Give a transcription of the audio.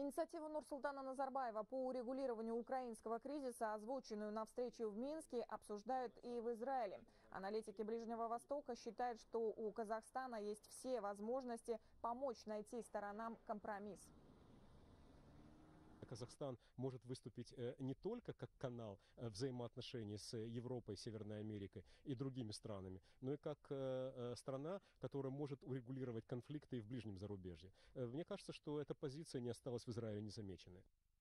Инициативу Нурсултана Назарбаева по урегулированию украинского кризиса, озвученную на встрече в Минске, обсуждают и в Израиле. Аналитики Ближнего Востока считают, что у Казахстана есть все возможности помочь найти сторонам компромисс. Казахстан может выступить не только как канал взаимоотношений с Европой, Северной Америкой и другими странами, но и как страна, которая может урегулировать конфликты и в ближнем зарубежье. Мне кажется, что эта позиция не осталась в Израиле незамеченной.